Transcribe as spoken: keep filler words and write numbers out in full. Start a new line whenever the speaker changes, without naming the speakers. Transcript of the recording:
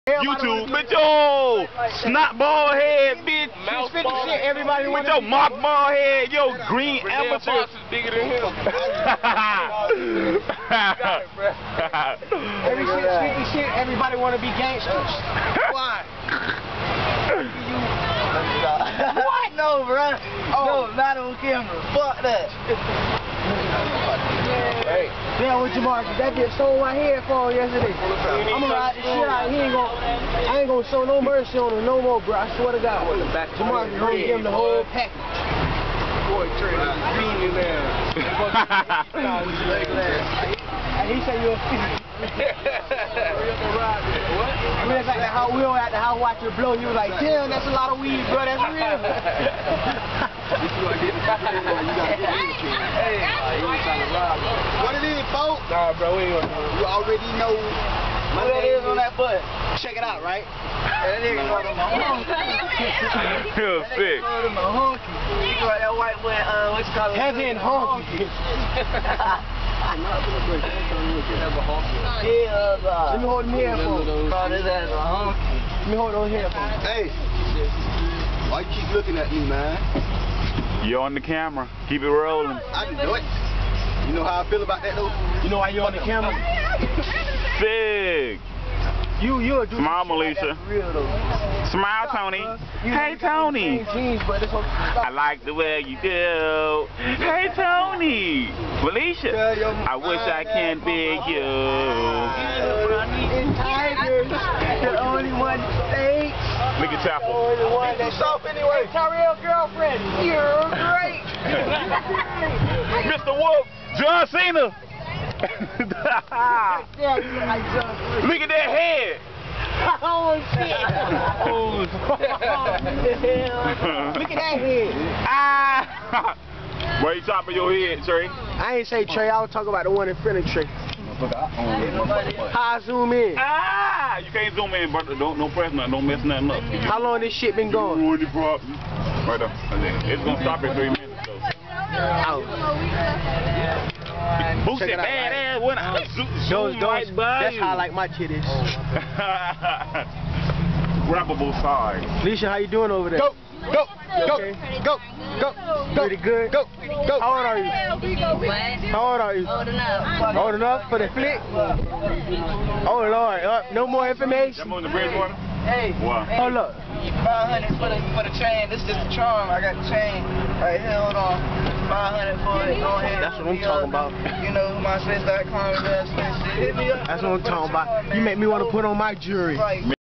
YouTube, bitch, yo, snot ball head, bitch,
Mouth ball
shit, everybody with your mock ball head, yo, green amateur.
Is bigger than him.
Every shit, sneaky shit, everybody want to be gangsters. Why?
What? No, bro. Oh. No, not on camera. Fuck that.
Hey. Yeah, with Jamarcus, that bitch stole my headphone yesterday. I'm gonna ride the shit out. He ain't gonna, I ain't gonna show no mercy on him no more, bro. I swear to God. Jamarcus gonna give him the whole package.
Boy, Trey, bean in there.
And he said you're a thief. We was at the house, we were at the house watching it blow. He was like, damn, that's a lot of weed, bro. That's real.
What it is, folks?
Nah, bro, we ain't gonna.
You already know what that is on that butt. Check it out, right? That nigga go to my honky.
Feel sick.
Go to my honky. You go that white boy, uh, what you call it?
Heaven honky.
Yeah,
Let me hold them headphones.
call this ass a honky.
Let me hold those headphones.
Hey, why you keep looking at me, man?
You're on the camera. Keep it rolling.
I can do it. You know how I feel about that, though?
You know why you on the camera?
Sick.
You, you a dude.
Smile, Melisha.
Real though.
Smile, Tony.
You
Hey, Tony.
Jeans, but it's okay.
I like the way you do. Hey, Tony. Melisha. I wish I can be you.
And Tigers, the only one that stays.
Look at
The
Chapel.
only one that's soft anyway. Tyrell girlfriend, you're great.
Mister Wolf, John Cena.
Yeah, you look like John Cena.
Look at that head.
Oh shit! Oh, look at that head.
Ah. Why you chopping your head, Trey?
I ain't say Trey. I was talking about the one in front of Trey. How I zoom in?
Ah! You can't zoom in, brother. Don't don't press nothing. Don't mess nothing up.
How long this shit been going?
Right there. It's gonna stop in three minutes. So.
Out.
Boost
Check
it
it out,
bad
right?
ass. When I zoom, zoom
Those,
right
those,
by
that's
you.
how I like my titties.
Grabbable size.
Alicia, how you doing over there?
Go, go, go,
Okay.
go, go, go.
Pretty good.
Go, go.
How old are you? How old are you?
Old enough.
Old enough for the flick? Oh Lord, uh, no more
That
information?
moving the Bridgewater?
Hey,
What?
Hold up.
five hundred for the for the chain. This is just the charm. I got the chain right here. Hold on. five hundred for it. Go ahead.
That's what I'm talking about.
You know, my space dot com. Hit me up.
That's what I'm talking about. You make me want to put on my jewelry.
Right.